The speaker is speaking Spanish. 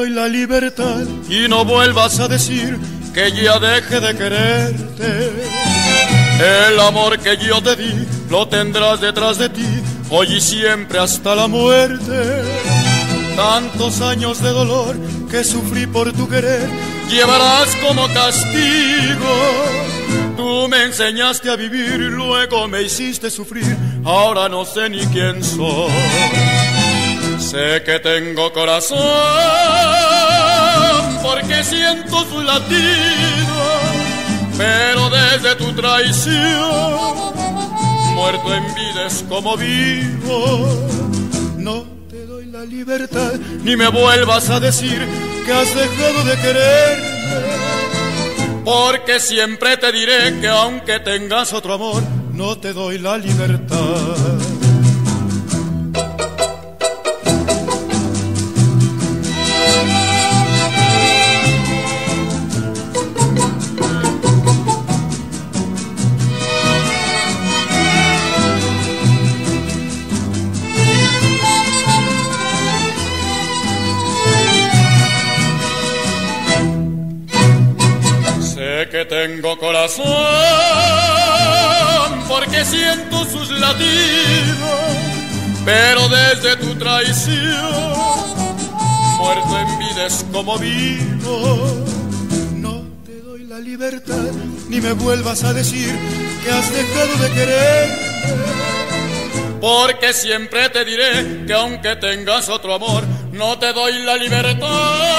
doy la libertad y no vuelvas a decir que ya deje de quererte. El amor que yo te di lo tendrás detrás de ti, hoy y siempre hasta la muerte. Tantos años de dolor que sufrí por tu querer llevarás como castigo. Tú me enseñaste a vivir, luego me hiciste sufrir, ahora no sé ni quién soy. Sé que tengo corazón porque siento su latido, pero desde tu traición, muerto en vida es como vivo. No te doy la libertad, ni me vuelvas a decir que has dejado de quererme, porque siempre te diré que aunque tengas otro amor, no te doy la libertad. Que tengo corazón porque siento sus latidos, pero desde tu traición, muerto en vida es como vivo. No te doy la libertad, ni me vuelvas a decir que has dejado de quererme, porque siempre te diré que aunque tengas otro amor, no te doy la libertad.